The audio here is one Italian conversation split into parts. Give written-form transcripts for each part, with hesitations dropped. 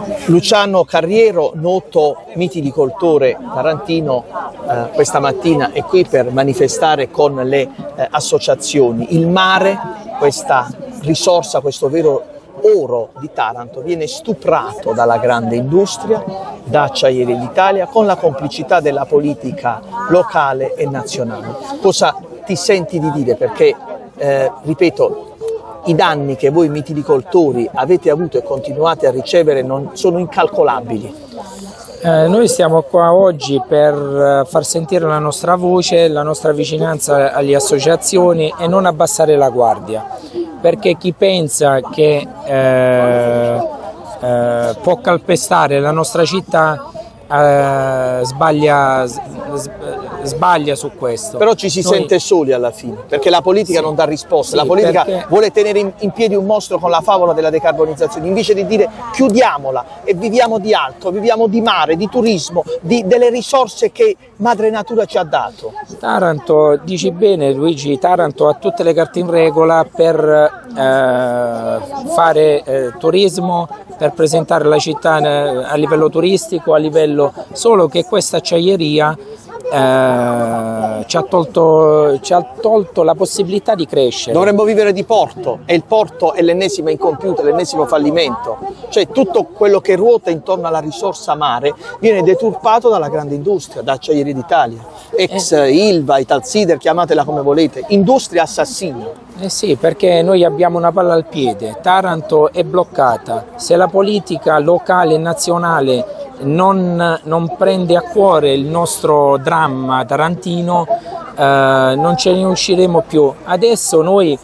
Luciano Carriero, noto mitilicoltore tarantino, questa mattina è qui per manifestare con le associazioni. Il mare, questa risorsa, questo vero oro di Taranto, viene stuprato dalla grande industria, da Acciaierie d'Italia, con la complicità della politica locale e nazionale. Cosa ti senti di dire? Perché, ripeto, i danni che voi mitilicoltori avete avuto e continuate a ricevere sono incalcolabili. Noi stiamo qua oggi per far sentire la nostra voce, la nostra vicinanza alle associazioni e non abbassare la guardia, perché chi pensa che può calpestare la nostra città sbaglia su questo. Però ci si sente soli alla fine, perché la politica non dà risposte, la politica vuole tenere in piedi un mostro con la favola della decarbonizzazione, invece di dire chiudiamola e viviamo di altro, viviamo di mare, di turismo, delle risorse che madre natura ci ha dato. Taranto, dici bene Luigi, Taranto ha tutte le carte in regola per fare turismo, per presentare la città a livello turistico, a livello, solo che questa acciaieria ci ha tolto la possibilità di crescere. Dovremmo vivere di porto e il porto è l'ennesima incompiuta, l'ennesimo fallimento. Cioè tutto quello che ruota intorno alla risorsa mare viene deturpato dalla grande industria, da Acciaierie d'Italia, ex Ilva, Italsider, chiamatela come volete, industria assassina. Sì, perché noi abbiamo una palla al piede, Taranto è bloccata, se la politica locale e nazionale non prende a cuore il nostro dramma tarantino, non ce ne usciremo più. Adesso noi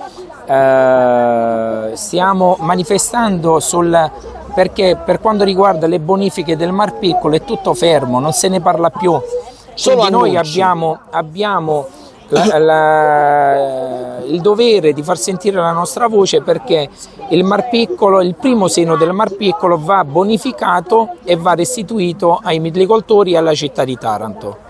stiamo manifestando perché per quanto riguarda le bonifiche del Mar Piccolo è tutto fermo, non se ne parla più. Quindi noi abbiamo il dovere di far sentire la nostra voce, perché il Mar Piccolo, il primo seno del Mar Piccolo va bonificato e va restituito ai mitilicoltori e alla città di Taranto.